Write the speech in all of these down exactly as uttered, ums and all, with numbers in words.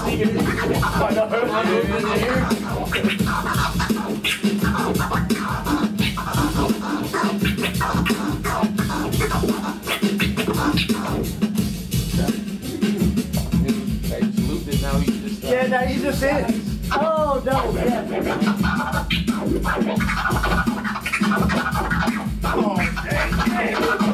Yeah, now you just hit it. Oh, double tap. Oh, dang, dang.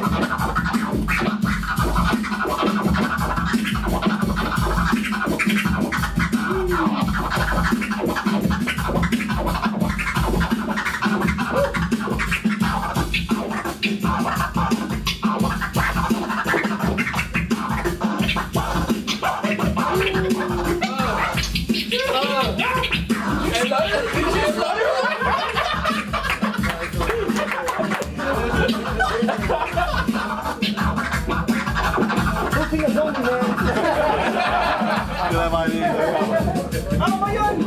Ano ba yun?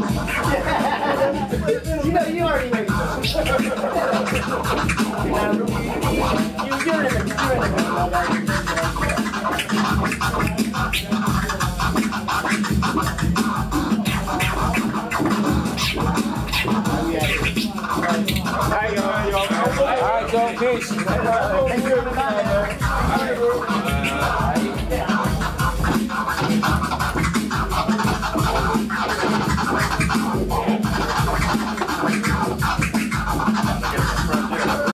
You know, you already know. You're in it. You're in it. All right, go. Peace. Thank you.